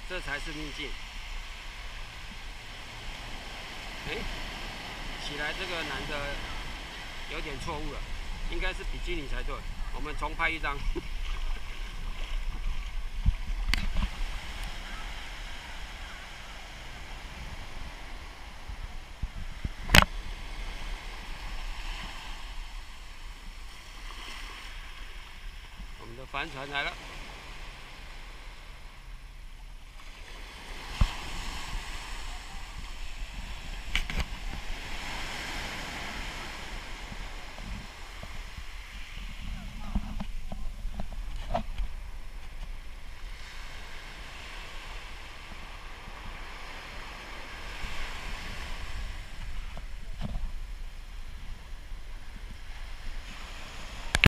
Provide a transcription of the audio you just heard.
这才是秘境。哎，起来这个男的有点错误了，应该是比基尼才对。我们重拍一张。我们的帆船来了。